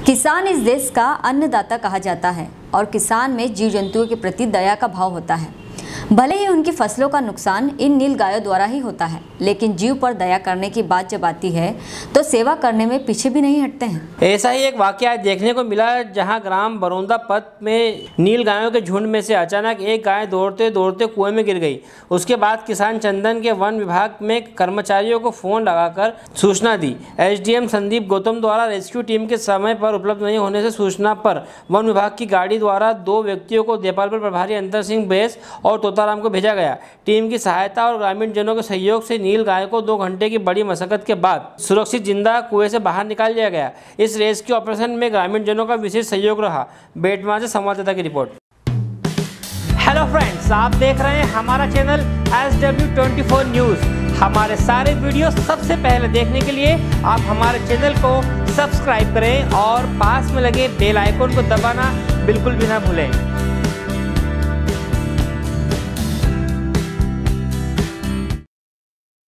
किसान इस देश का अन्नदाता कहा जाता है और किसान में जीव जंतुओं के प्रति दया का भाव होता है। भले ही उनकी फसलों का नुकसान इन नीलगायों द्वारा ही होता है, लेकिन जीव पर दया करने की बात जब आती है तो सेवा करने में पीछे भी नहीं हटते हैं। ऐसा ही एक वाकया देखने को मिला जहां ग्राम बरौंदा पथ में नीलगायों के झुंड में से अचानक एक गाय दौड़ते दौड़ते कुएं में गिर गई। उसके बाद किसान चंदन के वन विभाग में कर्मचारियों को फोन लगाकर सूचना दी। एसडीएम संदीप गौतम द्वारा रेस्क्यू टीम के समय पर उपलब्ध नहीं होने से सूचना पर वन विभाग की गाड़ी द्वारा 2 व्यक्तियों को देपालपुर प्रभारी अंतर सिंह बेस और तोताराम को भेजा गया। टीम की सहायता और ग्रामीण जनों के सहयोग से नील गाय को 2 घंटे की बड़ी मशक्कत के बाद सुरक्षित जिंदा कुएं से बाहर निकाल लिया गया। इस रेस्क्यू ऑपरेशन में ग्रामीण जनों का विशेष सहयोग रहा। बेटमा से संवाददाता की रिपोर्ट। हेलो फ्रेंड्स, आप देख रहे हैं हमारा चैनल SW24 न्यूज। हमारे सारे वीडियो सबसे पहले देखने के लिए आप हमारे चैनल को सब्सक्राइब करें और पास में लगे बेल आइकन को दबाना बिल्कुल भी ना भूलें।